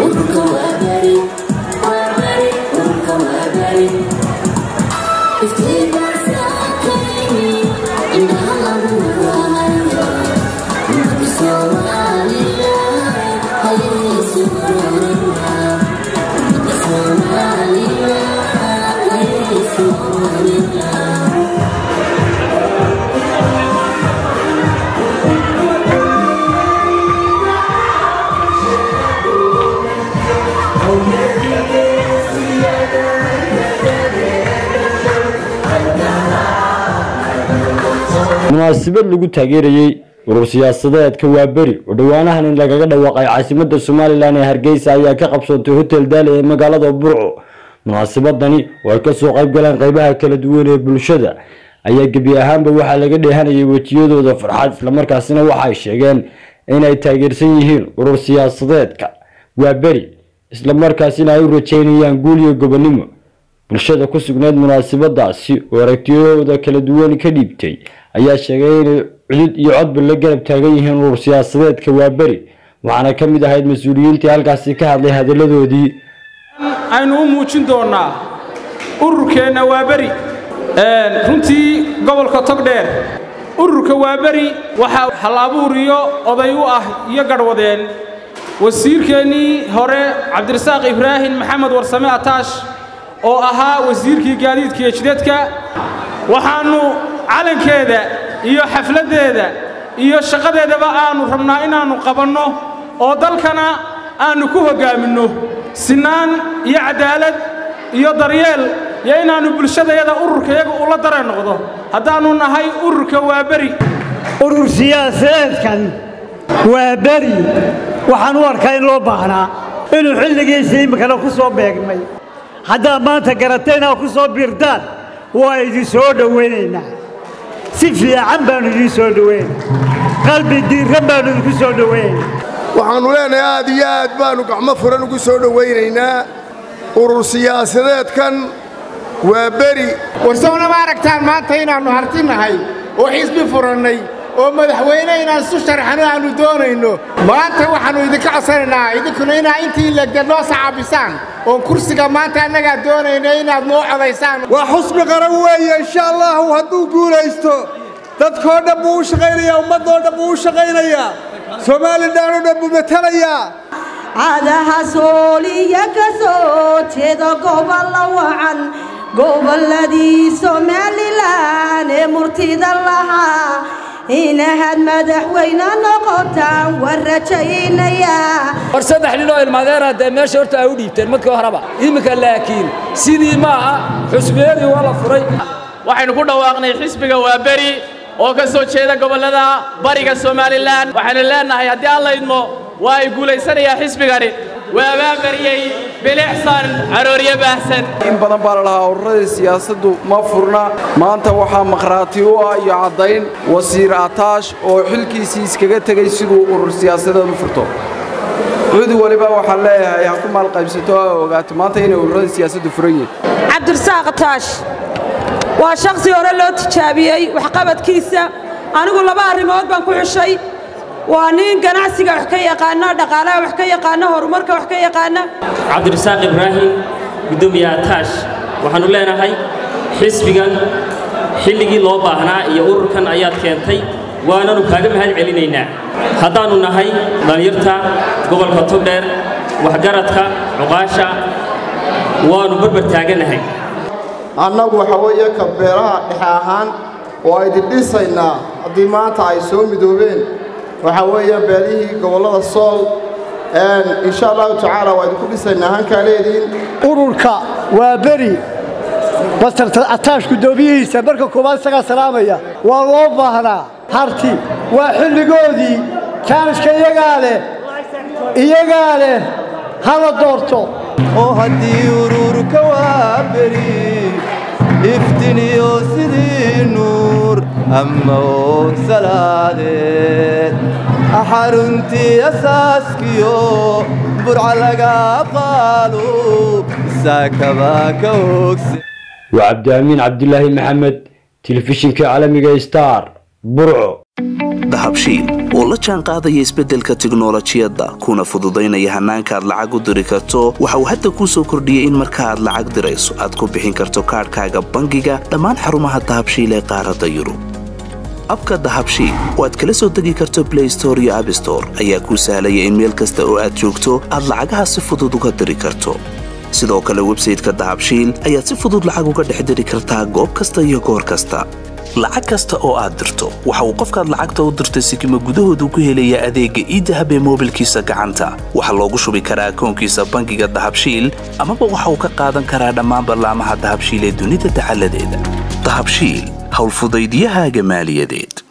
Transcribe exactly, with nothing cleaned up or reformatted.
munaasabad lagu taageerayay urur siyaasadeedka Waaberi oo dhawaanahan in lagaga dhawaaqay caasimadda Soomaaliland ee Hargeysa ayaa ka qabsatay hotel Daal ee magaalada Burco. munaasabadani oo ka soo qayb galeen qaybaha kala duwan ee bulshada ayaa gabi ahaanba waxa laga dheehanayay wajiyadooda farxad isla markaasina waxa ay sheegeen inay taageersan yihiin urur siyaasadeedka Waaberi isla markaasina ay u rajeynayaan guul iyo gobonimo. bulshada ku sugnayd munaasabadaasi oo aragtiyadooda kala duwan ka dhibtay ayaa sheegay in cid iyo codba la garab taagan yihiin urur siyaasadeedka Waaberi waxaana ka mid ahayd mas'uuliyiintii halkaasi ka hadlay hadaladoodii. aynu u muujin doonaa ururkeena Waaberi ee runtii gobolka Togdheer. ururka Waaberi waxa hal abuuriyo oday u ah iyo garwadeen wasiirkeeni hore Cabdirasaaq Ibraahim Maxamed Warsame Ataash oo ahaa wasiirkii gaadiidka iyo jidadka. waxaanu calankeeda iyo xafladeeda iyo shaqadeedaba aanu rabnaa inaanu qabanno oo dalkana aanu ku hogaamino sinaan iyo cadaalad iyo daryeel iyo inaanu bulshadayada ururkayaga ula dareen noqdo haddaanu nahay ururka Waaberi. urur siyaasadeedkan Waaberi waxaan u arkaa in loo baahnaa inuu xilligiisa imikana ku soo beegmay. haddaa maanta garateena ku soo biirtaan waa idin soo dhaweynaynaa si fiican baanu idin soo dhaweynaynaa qalbi diiran baanu idinku soo dhaweynaynaa. waxaanu leenahay aad iyo aad baanu gacmo furan ugu soo dhaweynaynaa urur siyaasadeedkan Waaberi. warsoona ma aragtaan maanta inaannu hartinahay oo xisbi furannay oo madaxweyne inaan isu sharaxno aanu doonayno. maanta waxaanu idinka codsanaynaa idinkuna inaa intii legda noo sacaabisaan oo kursiga maanta annagaa doonayna inaad noo codaysaan. waa xusbi qaran weeye insha allahu hadduu guulaysto dadkoo dhan buu u shaqaynayaa ummadoo dhan buu u shaqaynayaa Soomaaliland oo dhan buu matalayaa. cadaha sooliya ka soo jeeda gobol wacan goboladii Soomaaliland ee murtida lahaa inaad madaxweyne noqotaan warajaynaya. war saddex nin oo ilmaadeerada ee meesha horta ay u dhiibteen markii horeba imika laakiin sidii ma aha xusbiyadii wala furay. waxaynu ku dhawaaqnay xisbiga Waaberi oo ka soo jeeda gobolada bariga Soomaaliland. waxaynu leenahay haddii aan la idmo waa ay guuleysanayaa xisbigani Waaberiyay bilixsan arooriye baahsan. in badan baa la lahaa ururada siyaasaddu ma furna. maanta waxaa maqraati u ah iyo cadayn wasiir Ataash oo xilkiisii iskaga tagay siduu urur siyaasadeed u furto. cid waliba waxa leeyahay ha ku maal qaybsato oo ogaato maanta inay ururada siyaasaddu furan yihiin. Cabdirasaaq Ataash waa shakhsi hore loo tijaabiyay wax qabadkiisa. anigu laba arrimood baan ku xushay. waa nin ganacsiga wax ka yaqaana dhaqaalaha wax ka yaqaana horumarka wax ka yaqaana. Cabdirasaaq Ibraahim gudoomiye Ataash waxaanu leenahay xisbigan xilligii loo baahnaa iyo ururkan ayaad keentay waananu kaaga mahad celinaynaa. haddaanu nahay dhalinyarta gobolka Togdheer waxgaradka cuqaasha waanu barbar taaganahay. annagu waxa weeye ka beeraha dhexe ahaan oo ay dhisayna haddii maanta ay soo midoobeen waxa weeye beelihii gobolada Sool een insha Allah taala waa idinku dhisaynaa hanka leedin. ururka Waaberi bastarta Ataash gudoomiyihiisa marka koobaad saga salaamaya waa loo baahnaa harti waa xilligoodii kaanishka iyagaa leh iyagaa leh hala doorto oo haddii ururka Waaberi iftiniyo sidii nuur ama oo salaadeed axaruntii asaaskiyo burca laga qaalo saakabaa ka ogse. وعبد الأمين عبد الله محمد تلفزيون كعالمي ستار برعو. dahabshiil oo la jaan qaadaya isbeddelka tiknolojiyadda kuna fududaynaya hannaanka aad lacag u diri karto waxa uu hadda kuu soo kordhiyey in marka aad lacag dirayso aad ku bixin karto kaadhkaaga bangiga dhammaan xarumaha dahabshiil ee qaaradda yurub abka dahabshiil oo aad kala soo degi karto blay store iyo abstore ayaa kuu sahlaya in meel kasta oo aad joogto aad lacagaha si fudud uga diri karto sidoo kale websayteka dahabshiil ayaad si fudud lacag uga dhex diri kartaa goob kasta iyo goor kasta lacag kasta oo aad dirto waxa uu qofkaad lacagta u dirtay sikima gudahoodu ku helayaa adeegga iidahab ee moobilkiisa gacanta waxaa loogu shubi karaa akoonkiisa bangiga dahabshiil amaba waxa uu ka qaadan karaa dhammaan ballaamaha dahabshiil ee dunida dacaladeeda dahabshiil howlfudaydiyahaaga maaliyadeed